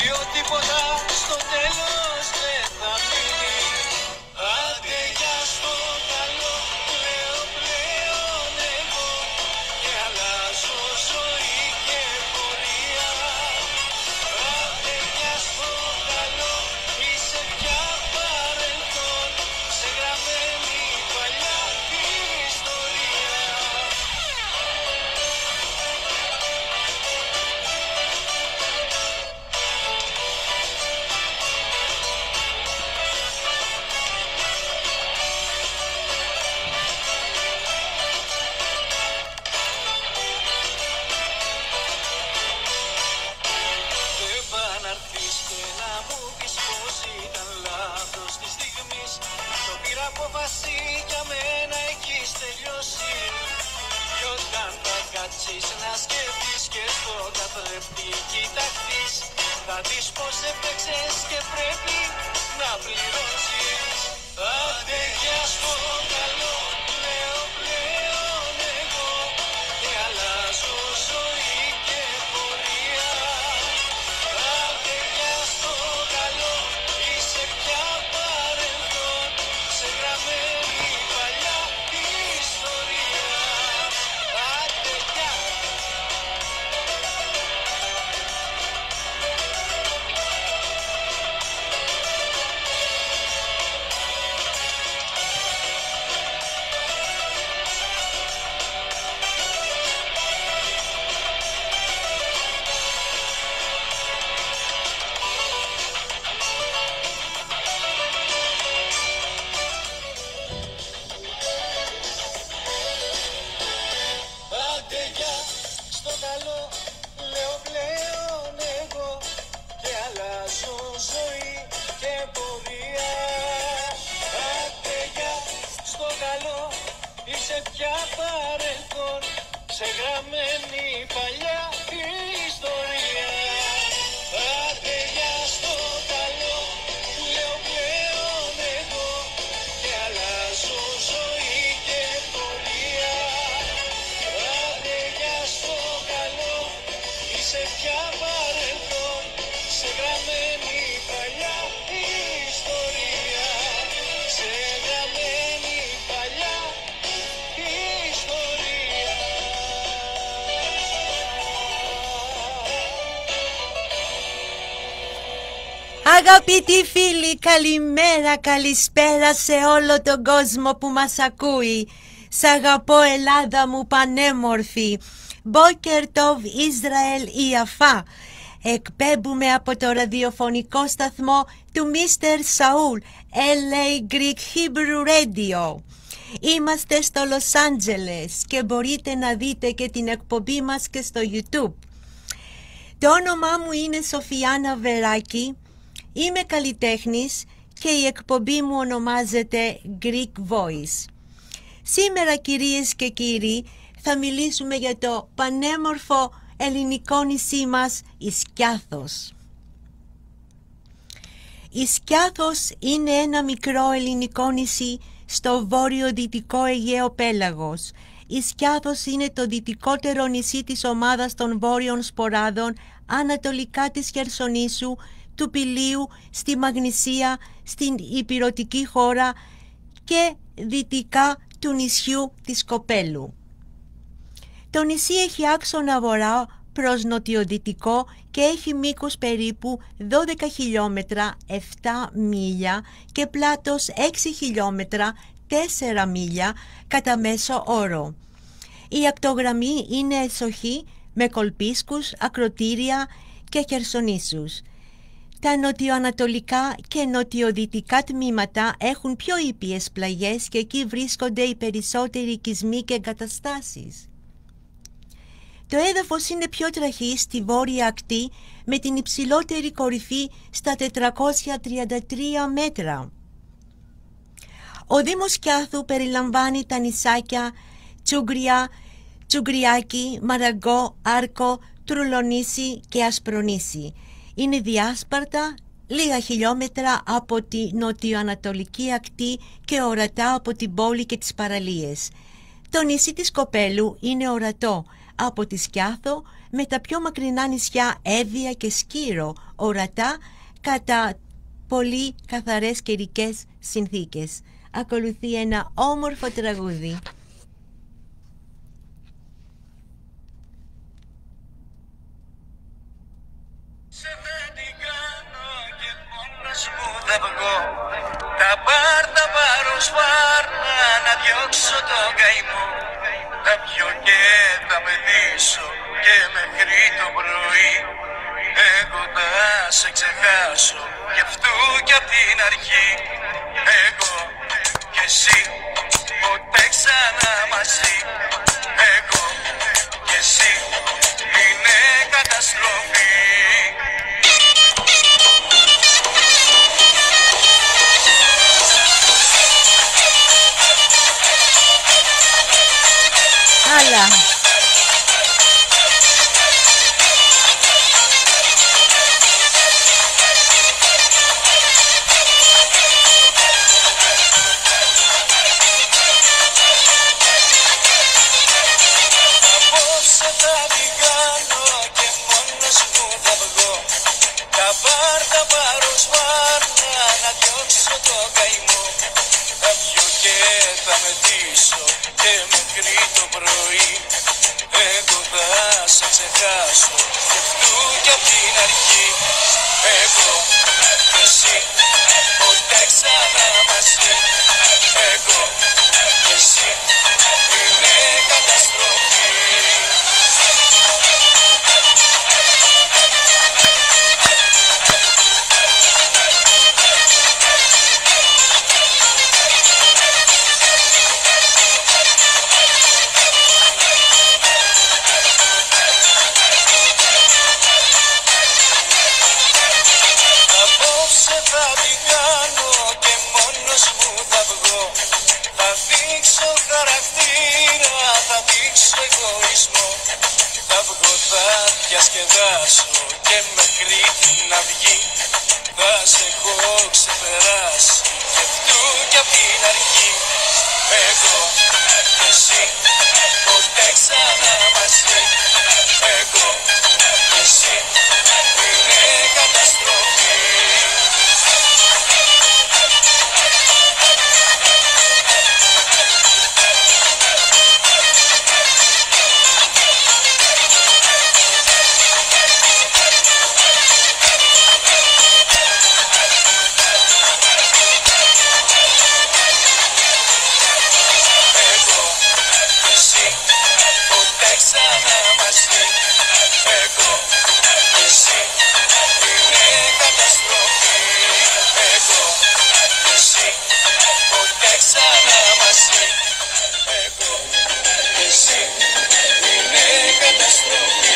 ο τίποτα στο τέλος δεν θα μείνει. Άντε για στο καλό, λέω πλέον εγώ και αλλάζω ζωή και πορεία. Άντε για στο καλό, είσαι πια παρελθόν, σε γραμμένη παλιά ιστορία. Δεν πά' να έρθεις και να μου πεις πως ήταν λάθος της στιγμής. Το πήρα απόφαση, για μένα έχεις τελειώσει. Κι όταν θα κάτσεις να σκεφτείς και στο καθρέφτη κοιταχτείς, θα δεις πως έπαιξες και πρέπει να πληρώσεις. Άντε για στο καλό, λέω πλέον εγώ και αλλάζω ζωή και πορεία. Άντε για στο καλό, είσαι πια παρελθόν, σε γραμμένη παλιά ιστορία. Άντε για. Άντε για στο καλό, λέω πλέον εγώ και αλλάζω ζωή και πορεία. Άντε για στο καλό, είσαι πια παρελθόν, σε γραμμένη παλιά ιστορία. Άντε για στο καλό, λέω πλέον εγώ και αλλάζω ζωή και πορεία. Άντε για στο καλό, είσαι πια παρελθόν, σε γραμμένη παλιά ιστορία. Σε γραμμένη παλιά ιστορία. Αγαπητοί φίλοι, καλημέρα, καλησπέρα σε όλο τον κόσμο που μας ακούει. Σ' αγαπώ Ελλάδα μου πανέμορφη. Μπόκερ Τόβ Ισραήλ Ιαφά. Εκπέμπουμε από το ραδιοφωνικό σταθμό του Mr. Saul, LA Greek Hebrew Radio. Είμαστε στο Λος Άντζελες και μπορείτε να δείτε και την εκπομπή μας και στο YouTube. Το όνομά μου είναι Σοφιάνα Βεράκη. Είμαι καλλιτέχνης και η εκπομπή μου ονομάζεται Greek Voice. Σήμερα, κυρίες και κύριοι, θα μιλήσουμε για το πανέμορφο ελληνικό νησί μας, Ισκιάθος. Ισκιάθος είναι ένα μικρό ελληνικό νησί στο βόρειο-δυτικό Αιγαίο πέλαγος. Ισκιάθος είναι το δυτικότερο νησί της ομάδας των Βόρειων Σποράδων, ανατολικά της Χερσονήσου, του Πηλίου, στη Μαγνησία, στην Ηπειρωτική χώρα και δυτικά του νησιού της Κοπέλου. Το νησί έχει άξονα βορρά προς νοτιοδυτικό και έχει μήκος περίπου 12 χιλιόμετρα, 7 μίλια και πλάτος 6 χιλιόμετρα, 4 μίλια κατά μέσο όρο. Η ακτογραμμή είναι εσοχή με κολπίσκους, ακροτήρια και χερσονήσους. Τα νοτιοανατολικά και νοτιοδυτικά τμήματα έχουν πιο ήπιες πλαγιές και εκεί βρίσκονται οι περισσότεροι οικισμοί και εγκαταστάσεις. Το έδαφος είναι πιο τραχή στη βόρεια ακτή με την υψηλότερη κορυφή στα 433 μέτρα. Ο Δήμος Κιάθου περιλαμβάνει τα νησάκια Τσούγκρια, Τσουγκριάκι, Μαραγκό, Άρκο, Τρουλονήσι και Ασπρονήσι. Είναι διάσπαρτα λίγα χιλιόμετρα από τη νοτιοανατολική ακτή και ορατά από την πόλη και τις παραλίες. Το νησί της Κοπέλου είναι ορατό, από τη Σκιάθο με τα πιο μακρινά νησιά Εύβοια και Σκύρο, ορατά κατά πολύ καθαρές καιρικές συνθήκες. Ακολουθεί ένα όμορφο τραγούδι. Τα πάρ, τα πάρω σπάρνα να διώξω τον καημό. Θα πιω και θα μεθύσω και μέχρι το πρωί. Εγώ θα σε ξεχάσω κι αυτού κι απ' την αρχή. Εγώ και εσύ ποτέ ξανά μαζί. Εγώ και εσύ είναι καταστροφή. Άλλα. Απόψε θα την κάνω και μόνος μου θα βγω. Τα πάρ, τα πάρω σπάρνα να διώξω το καημό. Θα πιω και θα μεθύσω και μέχρι το πρωί. Εγώ θα σε ξεχάσω και αυτού κι απ' την αρχή. Εγώ και εσύ ποτέ ξανά μαζί. Εγώ και εσύ είναι καταστροφή. Απόψε θα την κάνω και μόνος μου θα βγω. Θα δείξω χαρακτήρα, θα δείξω εγωισμό. Θα βγω, θα διασκεδάσω και μέχρι την αυγή. Θα σε έχω ξεπεράσει και αυτού κι απ' την αρχή. Εγώ και εσύ ποτέ ξανά μαζί. Εγώ και εσύ είναι καταστροφή. Εγώ και εσύ ποτέ ξανά μαζί. Εγώ και εσύ είναι καταστροφή. Εγώ και εσύ ποτέ ξανά μαζί. Εγώ και εσύ είναι καταστροφή.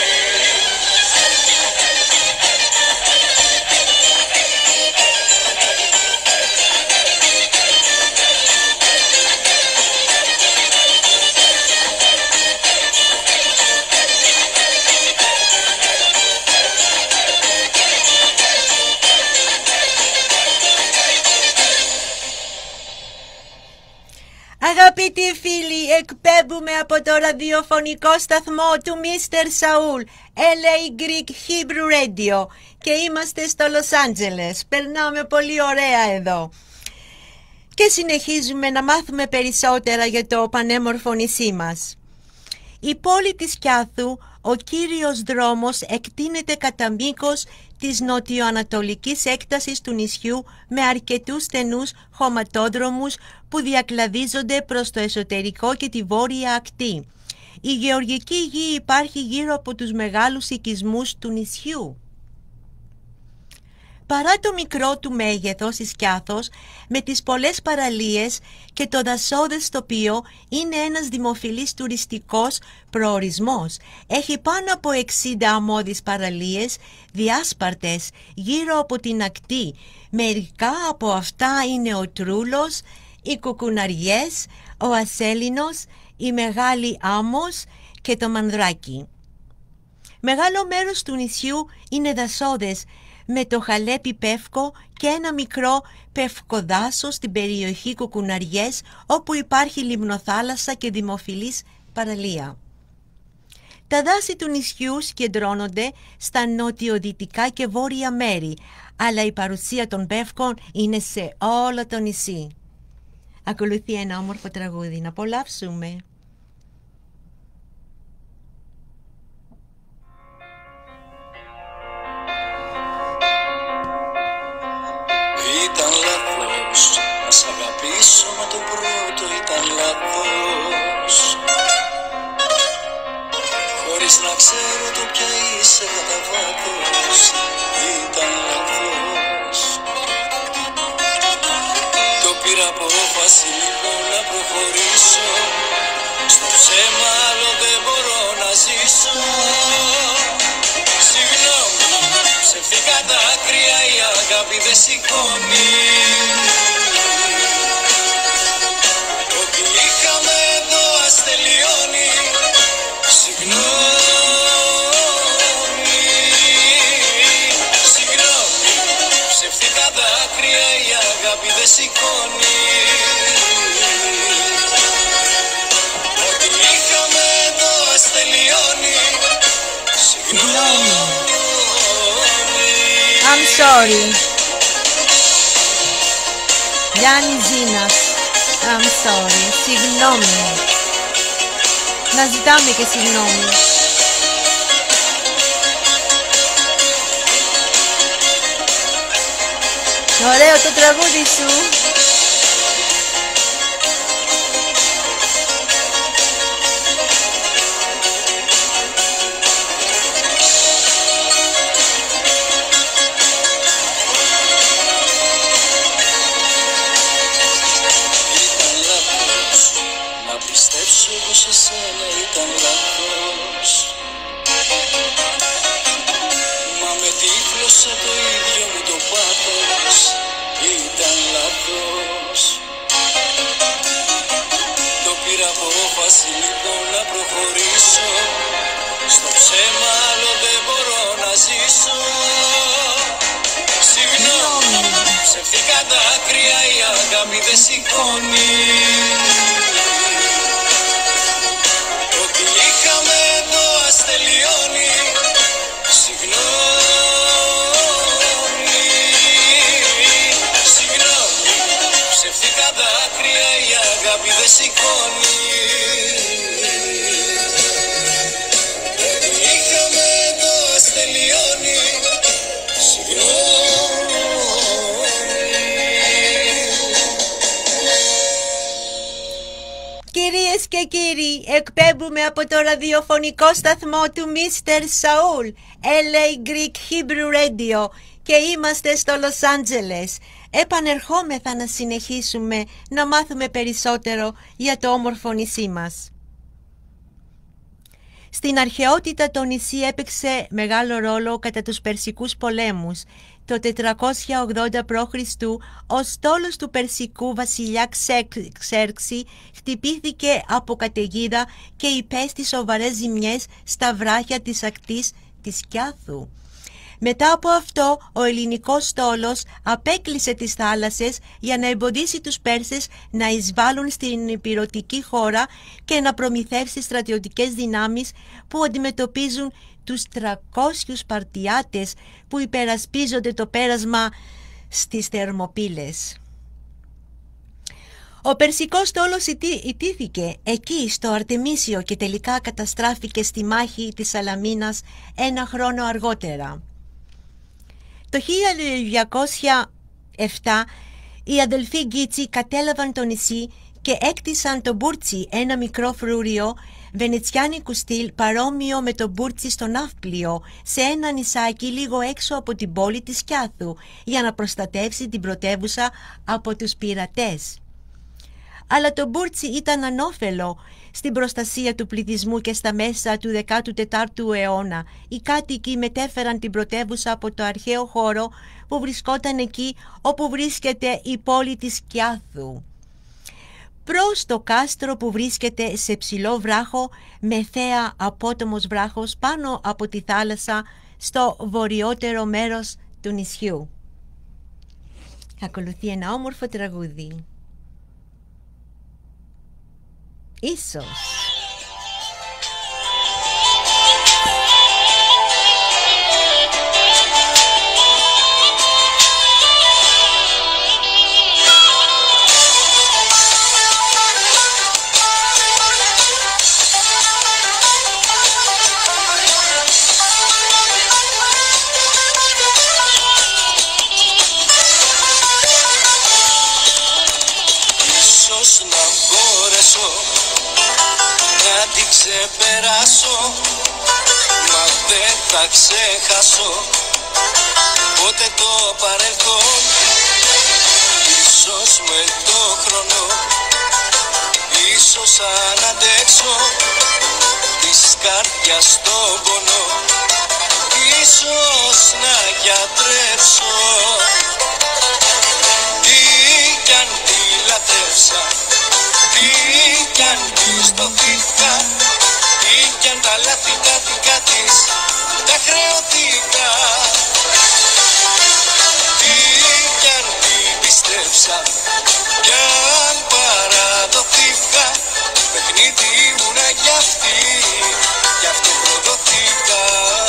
Αγαπητοί φίλοι, εκπέμπουμε από το ραδιοφωνικό σταθμό του Mr. Saul, LA Greek Hebrew Radio, και είμαστε στο Λος Άντζελες. Περνάμε πολύ ωραία εδώ και συνεχίζουμε να μάθουμε περισσότερα για το πανέμορφο νησί μας. Η πόλη της Σκιάθου, ο κύριος δρόμος, εκτείνεται κατά μήκος της νοτιοανατολικής έκτασης του νησιού με αρκετούς στενούς χωματόδρομους που διακλαδίζονται προς το εσωτερικό και τη βόρεια ακτή. Η γεωργική γη υπάρχει γύρω από τους μεγάλους οικισμούς του νησιού. Παρά το μικρό του μέγεθος, η Σκιάθος με τις πολλές παραλίες και το δασόδες τοπίο είναι ένας δημοφιλής τουριστικός προορισμός. Έχει πάνω από 60 αμμώδεις παραλίες διάσπαρτες γύρω από την ακτή. Μερικά από αυτά είναι ο Τρούλος, οι Κουκουναριές, ο Ασέλινος, η Μεγάλη Άμμος και το Μανδράκι. Μεγάλο μέρος του νησιού είναι δασόδες, με το Χαλέπι Πεύκο και ένα μικρό πευκοδάσο στην περιοχή Κουκουναριές, όπου υπάρχει λιμνοθάλασσα και δημοφιλής παραλία. Τα δάση του νησιού συγκεντρώνονται στα νοτιοδυτικά και βόρεια μέρη, αλλά η παρουσία των πεύκων είναι σε όλο το νησί. Ακολουθεί ένα όμορφο τραγούδι, να απολαύσουμε. Ήταν λάθος να σ' αγαπήσω, μα το πρώτο ήταν λάθος. Χωρίς να ξέρω το ποια είσαι κατά βάθος, ήταν λάθος. Το πήρα απόφαση λοιπόν να προχωρήσω, στο ψέμα άλλο δεν μπορώ να ζήσω. Συγγνώμη, ψεύτικα δάκρυα, η αγάπη δεν σηκώνει. Ό,τι είχαμε εδώ ας τελειώνει. Συγγνώμη, συγγνώμη, ψεύτικα δάκρυα, η αγάπη δεν σηκώνει. Ό,τι είχαμε εδώ ας τελειώνει. Συγγνώμη. I'm sorry. Γιάννη Ζήνας. I'm sorry. Συγγνώμη. Να ζητάμε και συγγνώμη. Ωραίο το τραγούδι σου. Σε σένα ήταν λάθος, μα με τύφλωσε το ίδιο μου το πάθος, ήταν λάθος. Το πήρα απόφαση λοιπόν να προχωρήσω, στο ψέμα άλλο δεν μπορώ να ζήσω. Συγγνώμη, ψεύτικα δάκρυα, η αγάπη δεν σηκώνει. Ό,τι είχαμε εδώ ας τελειώνει. Συγγνώμη, συγγνώμη, ψεύτικα δάκρυα, η αγάπη δεν σηκώνει. Ό,τι είχαμε εδώ ας τελειώνει. Συγγνώμη. Κυρίες και κύριοι, εκπέμπουμε από το ραδιοφωνικό σταθμό του Mr. Saul, LA Greek Hebrew Radio, και είμαστε στο Λος Άντζελες. Επανερχόμεθα να συνεχίσουμε να μάθουμε περισσότερο για το όμορφο νησί μας. Στην αρχαιότητα το νησί έπαιξε μεγάλο ρόλο κατά τους Περσικούς πολέμους. Το 480 π.Χ. ο στόλος του Περσικού βασιλιά Ξέρξη χτυπήθηκε από καταιγίδα και υπέστη σοβαρές ζημιές στα βράχια της ακτής της Κιάθου. Μετά από αυτό, ο ελληνικός στόλος απέκλεισε τις θάλασσες για να εμποδίσει τους Πέρσες να εισβάλλουν στην ηπειρωτική χώρα και να προμηθεύσει στρατιωτικές δυνάμεις που αντιμετωπίζουν τους 300 Σπαρτιάτες που υπερασπίζονται το πέρασμα στις Θερμοπύλες. Ο Περσικός στόλος ιτήθηκε εκεί στο Αρτεμίσιο και τελικά καταστράφηκε στη μάχη της Σαλαμίνας ένα χρόνο αργότερα. Το 1207 οι αδελφοί Γκίτσι κατέλαβαν το νησί και έκτισαν το Μπούρτσι, ένα μικρό φρούριο βενετσιάνικου στυλ παρόμοιο με το Μπούρτσι στο Ναύπλιο, σε ένα νησάκι λίγο έξω από την πόλη της Κιάθου, για να προστατεύσει την πρωτεύουσα από τους πειρατές. Αλλά το Μπούρτσι ήταν ανώφελο στην προστασία του πληθυσμού και στα μέσα του 14ου αιώνα. Οι κάτοικοι μετέφεραν την πρωτεύουσα από το αρχαίο χώρο που βρισκόταν εκεί όπου βρίσκεται η πόλη της Κιάθου, προς το κάστρο που βρίσκεται σε ψηλό βράχο με θέα απότομος βράχος πάνω από τη θάλασσα στο βορειότερο μέρος του νησιού. Ακολουθεί ένα όμορφο τραγούδι. Ίσως. να την ξεπεράσω, μα δεν θα ξεχάσω ποτέ το παρελθόν. Ίσως με το χρόνο, ίσως αν αντέξω της καρδιάς τον πόνο, ίσως να γιατρέψω. Τι κι αν τη λατρεύσα, τι κι αν της δοθήκα, τι κι αν τα λάθη τα δικά της τα χρεωθήκα, τι κι αν την πίστεψα κι αν παραδοθήκα, παιχνίδι ήμουνα κι αυτή, γι' αυτό προδοθήκα.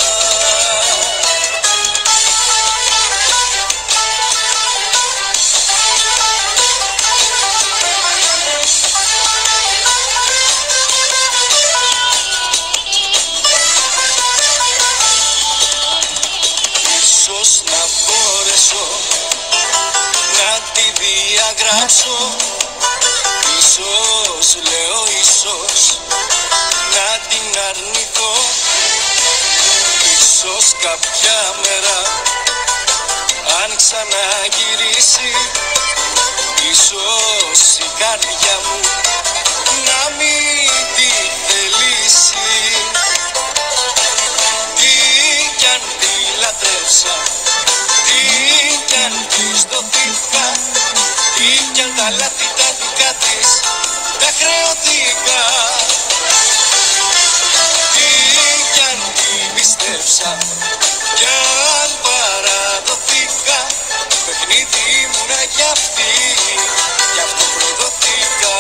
Ίσως να μπορέσω να τη διαγράψω, ίσως λέω ίσως να την αρνηθώ, ίσως κάποια μέρα αν ξαναγυρίσει, ίσως η καρδιά μου να μην τη θελήσει. Τι κι αν τη λατρεύσα, τι κι αν της δοθήκα, τι κι αν τα λάθη τα δικά της τα χρεωθήκα, τι κι αν την πίστεψα κι αν παραδοθήκα, παιχνίδι ήμουνα κι αυτή, γι' αυτό προδοθήκα.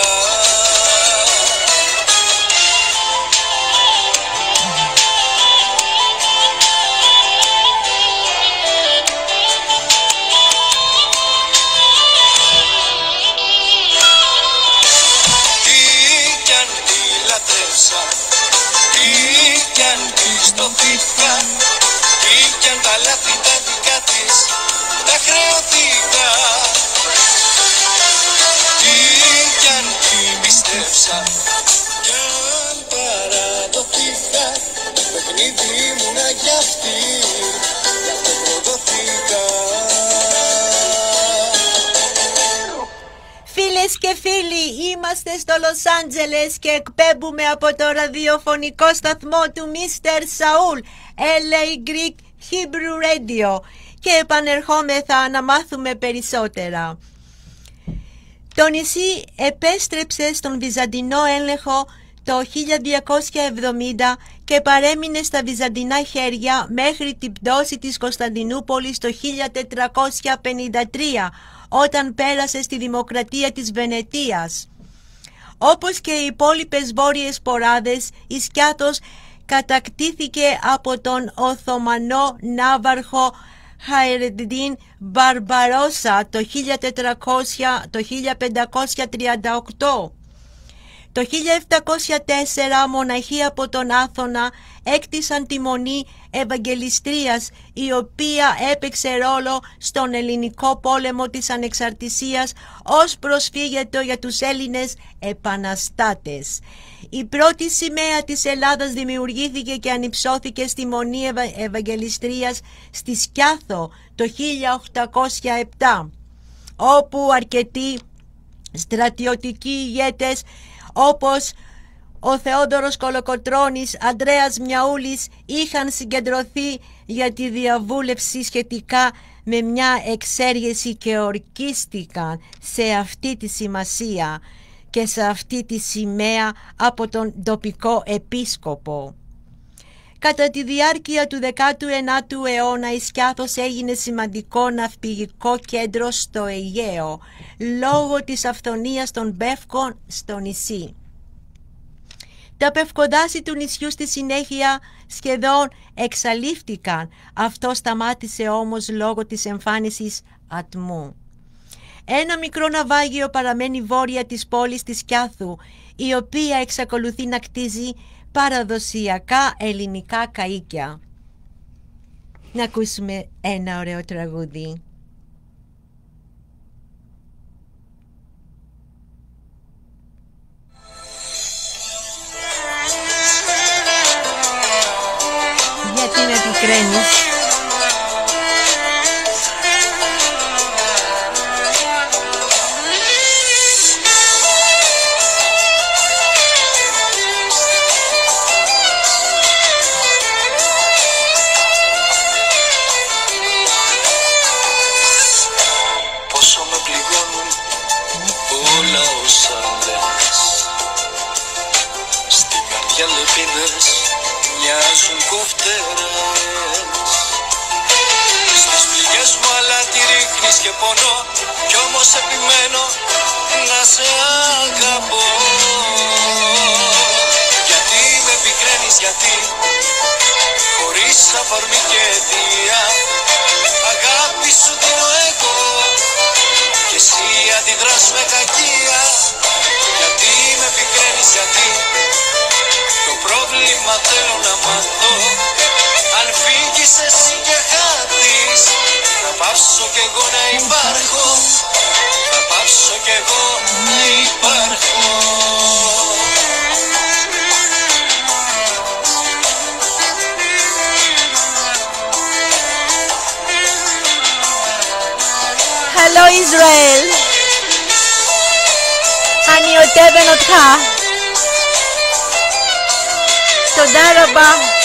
Τι κι αν της δοθήκα, τι κι αν τα λάθη τα δικά της τα χρεωθήκα, τι κι αν την πίστεψα κι αν παραδοθήκα, παιχνίδι ήμουνα κι αυτή, γι' αυτό προδοθήκα. Φίλες και φίλοι, είμαστε στο Λος Άντζελες και εκπέμπουμε από το ραδιοφωνικό σταθμό του Mr. Saul, LA Greek Hebrew Radio, και επανερχόμεθα να μάθουμε περισσότερα. Το νησί επέστρεψε στον Βυζαντινό έλεγχο το 1270 και παρέμεινε στα βυζαντινά χέρια μέχρι την πτώση της Κωνσταντινούπολης το 1453, όταν πέρασε στη Δημοκρατία της Βενετίας. Όπως και οι υπόλοιπες βόρειες ποράδες, η Σκιάθος κατακτήθηκε από τον Οθωμανό ναύαρχο Χαϊρεντίν Μπαρμπαρόσα το 1538. Το 1704 μοναχοί από τον Άθωνα έκτισαν τη Μονή Ευαγγελιστρίας, η οποία έπαιξε ρόλο στον ελληνικό πόλεμο της ανεξαρτησίας ως προσφύγετο για τους Έλληνες επαναστάτες. Η πρώτη σημαία της Ελλάδας δημιουργήθηκε και ανυψώθηκε στη Μονή Ευαγγελιστρίας στη Σκιάθο το 1807, όπου αρκετοί στρατιωτικοί ηγέτες όπως ο Θεόδωρος Κολοκοτρώνης, Ανδρέας Μιαούλης είχαν συγκεντρωθεί για τη διαβούλευση σχετικά με μια εξέργεση και ορκίστηκαν σε αυτή τη σημασία και σε αυτή τη σημαία από τον τοπικό επίσκοπο. Κατά τη διάρκεια του 19ου αιώνα η Σκιάθος έγινε σημαντικό ναυπηγικό κέντρο στο Αιγαίο λόγω της αυθονίας των πεύκων στο νησί. Τα πευκοδάση του νησιού στη συνέχεια σχεδόν εξαλείφθηκαν. Αυτό σταμάτησε όμως λόγω της εμφάνισης ατμού. Ένα μικρό ναυάγιο παραμένει βόρεια της πόλης της Σκιάθου, η οποία εξακολουθεί να κτίζει παραδοσιακά ελληνικά καΐκια. Να ακούσουμε ένα ωραίο τραγούδι. πικραίνεις. Πόσο με πληγώνουν όλα όσα λες. Στην καρδιά λεπίδες μοιάζουν κοφτερές. Στις πληγές μου αλάτι ρίχνεις και πονώ, κι όμως επιμένω να σε αγαπώ. Γιατί με πικραίνεις, γιατί χωρίς αφορμή και αιτία αγάπη σου δίνω εγώ κι εσύ αντιδράς με κακία. Γιατί με πικραίνεις, γιατί το πρόβλημα θέλω να μάθω. Αν φύγεις εσύ και χάθεις, θα πάψω κι εγώ να υπάρχω. Θα πάψω κι εγώ να υπάρχω. Hello Israel, אני אוהבת אותך. תודה רבה.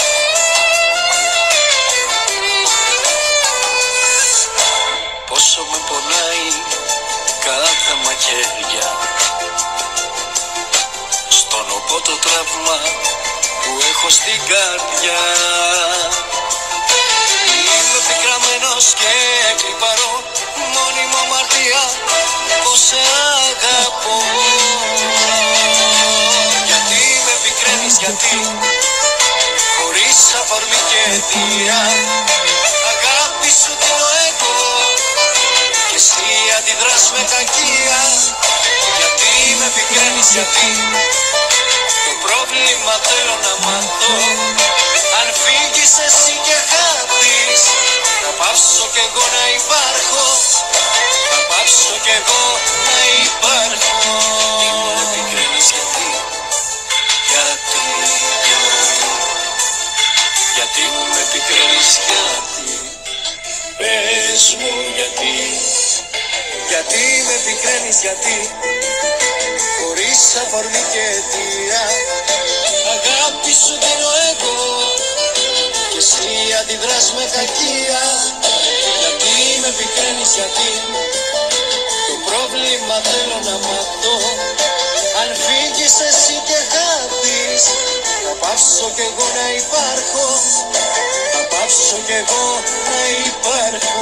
Πόσο με πονάει κάθε μαχαίρια, στον οπό το τραύμα που έχω στην καρδιά. Είμαι πικραμένος και κλιπαρώ, μόνιμο αμαρτία πως σε αγαπώ. Γιατί με πικραίνεις, γιατί χωρίς αφορμή και αιτία αγάπη σου δίνω εγώ κι εσύ αντιδράς με κακία. Γιατί με πικραίνεις, γιατί το πρόβλημα θέλω να μάθω. Αν φύγεις εσύ και χάθεις, θα πάψω κι εγώ να υπάρχω. Θα πάψω κι εγώ να υπάρχω. Τι μου πικραίνεις, γιατί, γιατί, γιατί μου με πικραίνεις, γιατί, πες μου γιατί, γιατί με πικραίνεις, γιατί χωρίς αφορμή και αιτία αγάπη σου δίνω εγώ κι εσύ αντιδράς με κακία. Γιατί με πικραίνεις, γιατί το πρόβλημα θέλω να μάθω. Αν φύγεις εσύ και χάθεις, θα πάψω κι εγώ να υπάρχω. Θα πάψω κι εγώ να υπάρχω.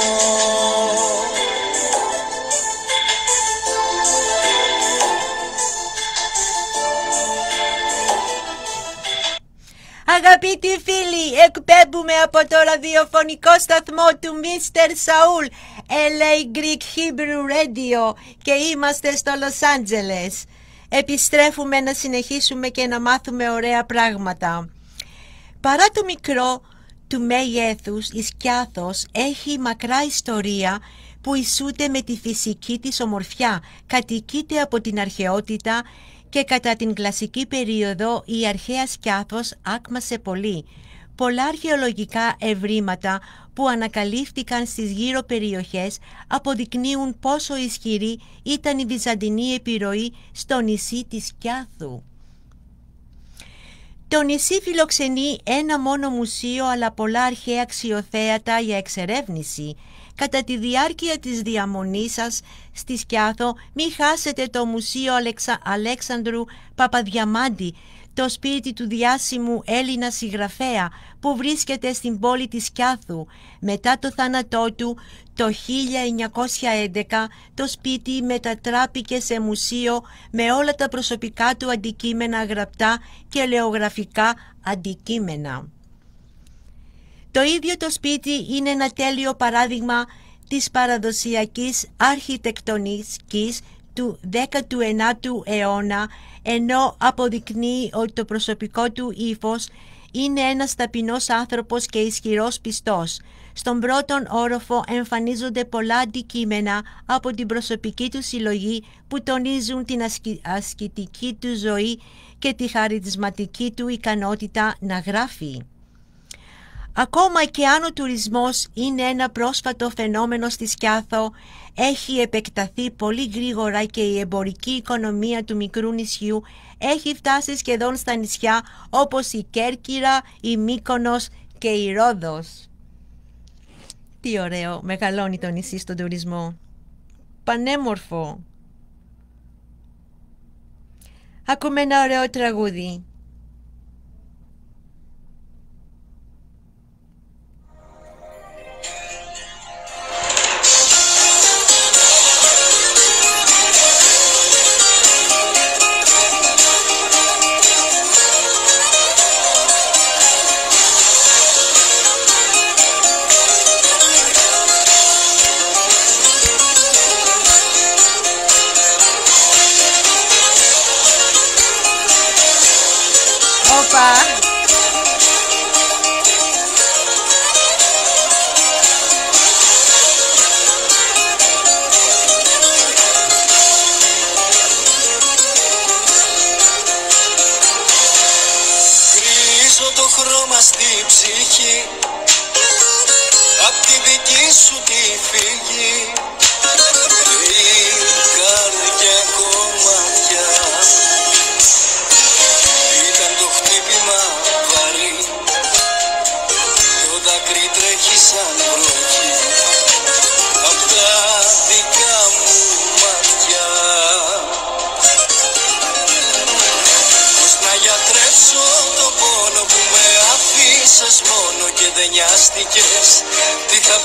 Αγαπητοί φίλοι, εκπέμπουμε από το ραδιοφωνικό σταθμό του Mr. Saul, LA Greek Hebrew Radio, και είμαστε στο Λος Άντζελες. Επιστρέφουμε να συνεχίσουμε και να μάθουμε ωραία πράγματα. Παρά το μικρό του μεγέθους, η Σκιάθος έχει μακρά ιστορία που ισούται με τη φυσική της ομορφιά, κατοικείται από την αρχαιότητα και κατά την κλασική περίοδο η αρχαία Σκιάθος άκμασε πολύ. Πολλά αρχαιολογικά ευρήματα που ανακαλύφθηκαν στις γύρω περιοχές αποδεικνύουν πόσο ισχυρή ήταν η βυζαντινή επιρροή στο νησί της Σκιάθου. Το νησί φιλοξενεί ένα μόνο μουσείο αλλά πολλά αρχαία αξιοθέατα για εξερεύνηση. Κατά τη διάρκεια της διαμονής σας στη Σκιάθο μην χάσετε το Μουσείο Αλέξανδρου Παπαδιαμάντη, το σπίτι του διάσημου Έλληνα συγγραφέα που βρίσκεται στην πόλη της Σκιάθου. Μετά το θάνατό του το 1911 το σπίτι μετατράπηκε σε μουσείο με όλα τα προσωπικά του αντικείμενα γραπτά και ελαιογραφικά αντικείμενα. Το ίδιο το σπίτι είναι ένα τέλειο παράδειγμα της παραδοσιακής αρχιτεκτονικής του 19ου αιώνα, ενώ αποδεικνύει ότι το προσωπικό του ύφος είναι ένας ταπεινός άνθρωπος και ισχυρός πιστός. Στον πρώτον όροφο εμφανίζονται πολλά αντικείμενα από την προσωπική του συλλογή που τονίζουν την ασκητική του ζωή και τη χαρισματική του ικανότητα να γράφει. Ακόμα και αν ο τουρισμός είναι ένα πρόσφατο φαινόμενο στη Σκιάθο, έχει επεκταθεί πολύ γρήγορα και η εμπορική οικονομία του μικρού νησιού έχει φτάσει σχεδόν στα νησιά όπως η Κέρκυρα, η Μύκονος και η Ρόδος. Τι ωραίο, μεγαλώνει το νησί στον τουρισμό. Πανέμορφο. Ακούμε ένα ωραίο τραγούδι. Γκρίζω το χρώμα στη ψυχή απ' τη δική σου τη φυγή και η καρδιά κομμάτια ήταν το χτύπημα βαρύ, το δάκρυ τρέχει σαν βροχή απ' τα δικά μου μάτια. Πώς να γιατρέψω το πόνο που με αφήσες μόνο και δεν νοιάστηκες, τι θα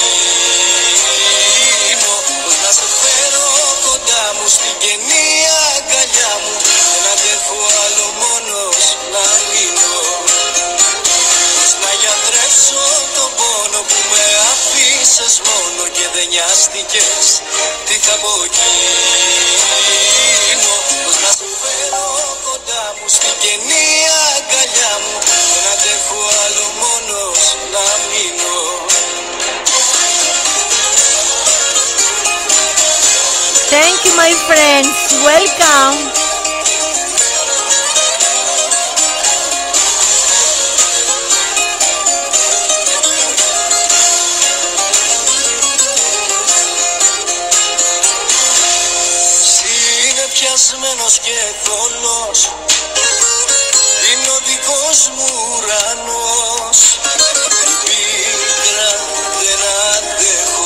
απογίνω, πώς να σε φέρω κοντά μου στην καινή αγκαλιά μου, δεν αντέχω άλλο μόνος να μείνω. Πώς να γιατρέψω το πόνο που με αφήσες μόνο και δεν νοιάστηκες, τι θα απογίνω, πώς να σε φέρω κοντά μου στην καινή αγκαλιά μου, δεν αντέχω άλλο μόνος να μείνω. Thank you, my friends. Welcome. Συνεπιασμένος και θολός είναι ο δικός μου ουρανός, πίκρα δεν αντέχω,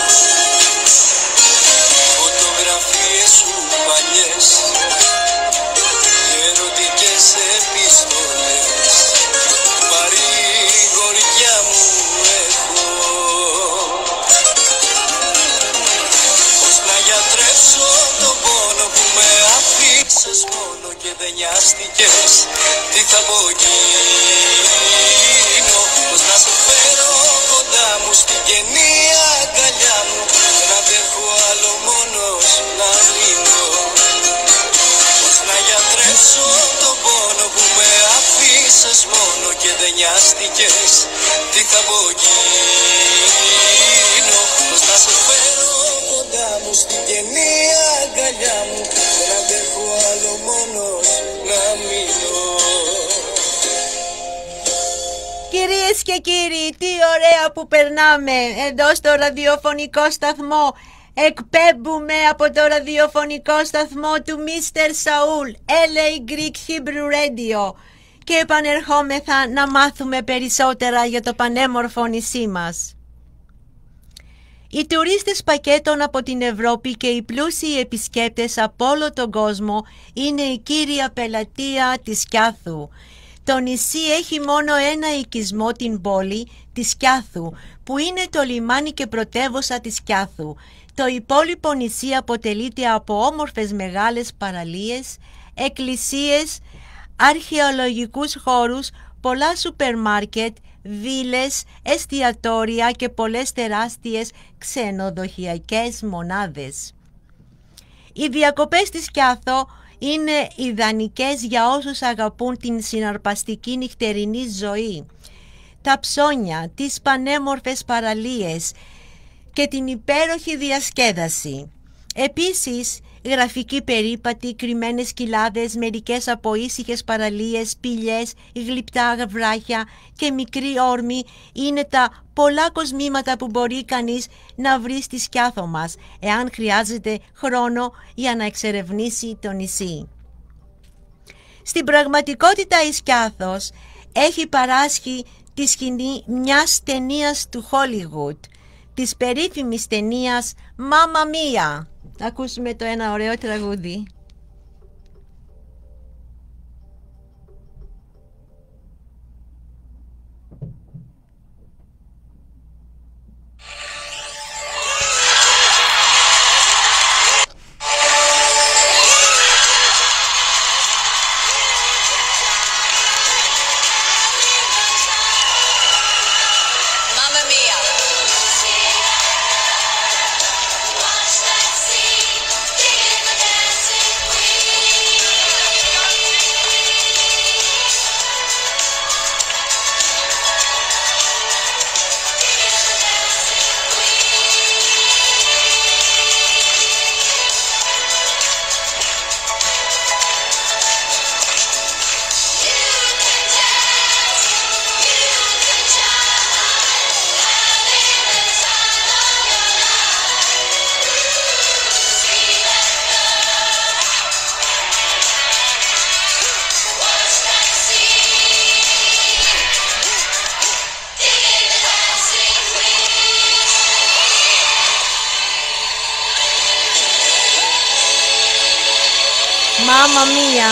φωτογραφίες σου παλιές, ερωτικές επιστολές, παρηγοριά μου έχω. Πώς να γιατρέψω το πόνο που με αφήσες μόνο και δεν νοιάστηκες, τι θα απογίνω, πώς να σε φέρω κοντά μου στην καινή αγκαλιά μου, δεν αντέχω άλλο μόνος να μείνω. Πώς να γιατρέψω το πόνο που με αφήσες μόνο και δεν νοιάστηκες, τι θα απογίνω, πώς να σε φέρω κοντά μου στην καινή αγκαλιά μου, δεν αντέχω άλλο μόνος να μείνω. Κυρίες και κύριοι, τι ωραία που περνάμε εδώ στο ραδιοφωνικό σταθμό. Εκπέμπουμε από το ραδιοφωνικό σταθμό του Mr. Saul, LA Greek Hebrew Radio, και επανερχόμεθα να μάθουμε περισσότερα για το πανέμορφο νησί μας. Οι τουρίστες πακέτων από την Ευρώπη και οι πλούσιοι επισκέπτες από όλο τον κόσμο είναι η κύρια πελατεία της Σκιάθου. Το νησί έχει μόνο ένα οικισμό, την πόλη της Σκιάθου, που είναι το λιμάνι και πρωτεύουσα της Σκιάθου. Το υπόλοιπο νησί αποτελείται από όμορφες μεγάλες παραλίες, εκκλησίες, αρχαιολογικούς χώρους, πολλά σούπερ μάρκετ, βίλες, εστιατόρια και πολλές τεράστιες ξενοδοχειακές μονάδες. Οι διακοπές στη Σκιάθο είναι ιδανικές για όσους αγαπούν την συναρπαστική νυχτερινή ζωή, τα ψώνια, τις πανέμορφες παραλίες και την υπέροχη διασκέδαση. Επίσης, γραφικοί περίπατοι, κρυμμένες κοιλάδες, μερικές από ήσυχες παραλίες, σπηλιές, γλυπτά βράχια και μικροί όρμοι είναι τα πολλά κοσμήματα που μπορεί κανείς να βρει στη Σκιάθο μας, εάν χρειάζεται χρόνο για να εξερευνήσει το νησί. Στην πραγματικότητα η Σκιάθος έχει παράσχει τη σκηνή μιας ταινίας του Hollywood, της περίφημης ταινίας Mamma Mia. Ακούσουμε το ένα ωραίο τραγούδι. Mamma Mia.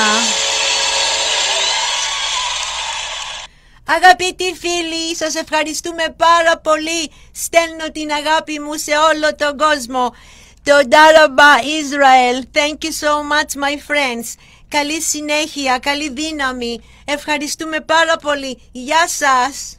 Αγαπητοί φίλοι, σας ευχαριστούμε πάρα πολύ. Στέλνω την αγάπη μου σε όλο τον κόσμο. Το Daraba Israel. Thank you so much my friends. Καλή συνέχεια, καλή δύναμη. Ευχαριστούμε πάρα πολύ. Γεια σας.